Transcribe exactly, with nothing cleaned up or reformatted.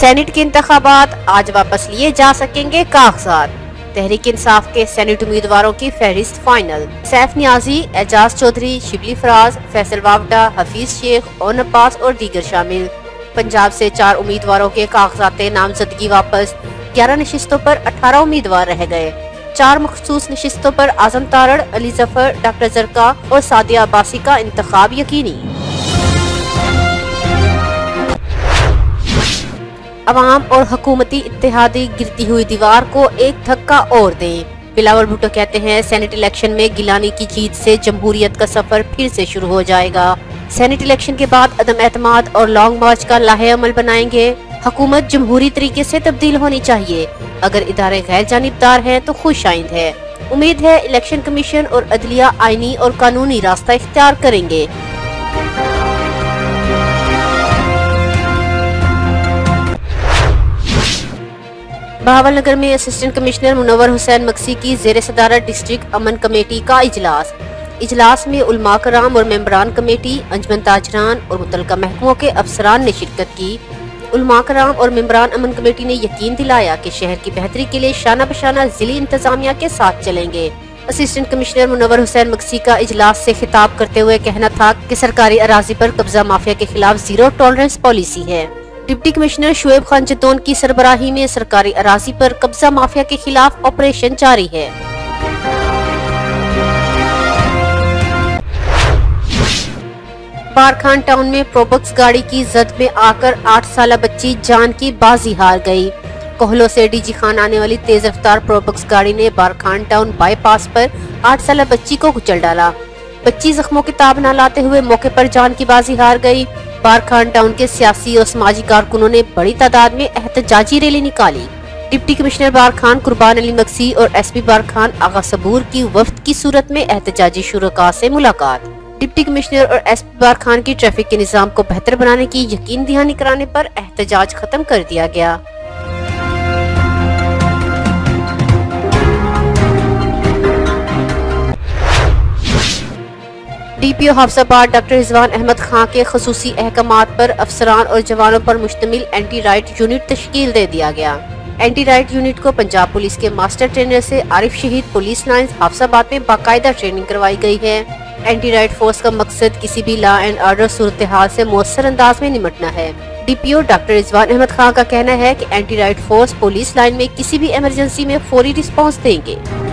Senate के इंतखाबात आज वापस लिए जा सकेंगे कागजात। तहरीक इंसाफ के सेनेट उम्मीदवारों की फहरिस्त फाइनल। सैफ नियाजी, एजाज चौधरी, शिबली फराज, फैसल वावडा, हफीज शेख, ओन अब्बास और दीगर शामिल। पंजाब से चार उम्मीदवारों के कागजात नामजदगी वापस। ग्यारह नशिस्तों पर अठारह उम्मीदवार रह गए। चार मखसूस नशिस्तों पर आजम तारड़, अली जफर, डॉक्टर जरका और सादिया अब्बासी का इंतखाब यकीनी। अवाम और हुकूमती इत्तेहादी गिरती हुई दीवार को एक धक्का और दें। बिलावल भुट्टो कहते हैं सेनेट इलेक्शन में गिलानी की जीत से जमहूरियत का सफर फिर से शुरू हो जाएगा। सेनेट इलेक्शन के बाद अदम एतमाद और लॉन्ग मार्च का लाहे अमल बनाएंगे। हुकूमत जमहूरी तरीके से तब्दील होनी चाहिए। अगर इदारे गैर जानिबदार हैं तो खुश आइंद है। उम्मीद है इलेक्शन कमीशन और अदलिया आईनी और कानूनी रास्ता इख्तियार करेंगे। बहावलनगर में असिस्टेंट कमिश्नर मुनव्वर हुसैन मक्सी की जेर सदारत डिस्ट्रिक्ट अमन कमेटी का इजलास। इजलास में उलमा कराम और मेंबरान कमेटी, अंजमन ताजरान और मुतलका महकमों के अफसरान ने शिरकत की। उलमा कराम और मेंबरान अमन कमेटी ने यकीन दिलाया कि शहर की बेहतरी के लिए शाना बशाना जिली इंतजामिया के साथ चलेंगे। असिस्टेंट कमिश्नर मुनव्वर हुसैन मक्सी का इजलास से खिताब करते हुए कहना था कि सरकारी अराजी पर कब्जा माफिया के खिलाफ जीरो टॉलरेंस पॉलिसी है। डिप्टी कमिश्नर शुएब खान जतौन की सरबराही में सरकारी अराजी पर कब्जा माफिया के खिलाफ ऑपरेशन जारी है। बारखान टाउन में प्रोबक्स गाड़ी की जद में आकर आठ साल बच्ची जान की बाजी हार गई। कोहलों से डीजी खान आने वाली तेज रफ्तार प्रोबक्स गाड़ी ने बारखान टाउन बाईपास पर आठ साल बच्ची को कुचल डाला। बच्ची जख्मों की ताब न लाते हुए मौके पर जान की बाजी हार गई। बारखान टाउन के सियासी और समाजी कारकुनों ने बड़ी तादाद में एहतजाजी रैली निकाली। डिप्टी कमिश्नर बारखान कुर्बान अली मक्सी और एसपी बारखान आगा सबूर की वफ्द की सूरत में एहतजाजी शुरका से मुलाकात। डिप्टी कमिश्नर और एसपी बारखान की ट्रैफिक के निजाम को बेहतर बनाने की यकीन दहानी कराने पर एहतजाज खत्म कर दिया गया। डीपीओ हाफसाबाद डॉक्टर रिजवान अहमद खान के खसूसी अहकामात पर अफसरान और जवानों पर मुश्तमिल एंटी राइट यूनिट तश्कील दे दिया गया। एंटी राइट यूनिट को पंजाब पुलिस के मास्टर ट्रेनर से आरिफ शहीद पुलिस लाइंस हाफसाबाद में बाकायदा ट्रेनिंग करवाई गई है। एंटी राइट फोर्स का मकसद किसी भी लॉ एंड ऑर्डर सूरत हाल से मौसर अंदाज में निपटना है। डीपीओ डॉक्टर रिजवान अहमद खान का कहना है कि anti riot force police line में किसी भी इमरजेंसी में फौरी रिस्पॉन्स देंगे।